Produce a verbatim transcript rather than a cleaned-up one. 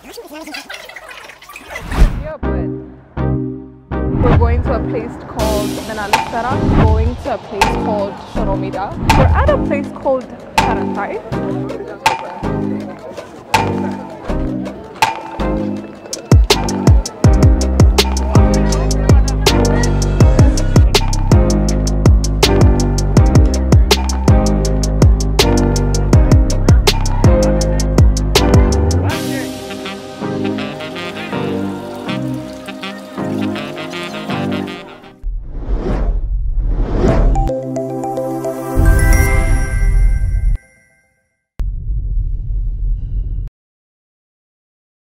Yeah, but we're going to a place called Menalisara, going to a place called Shoromida. We're at a place called Karantai.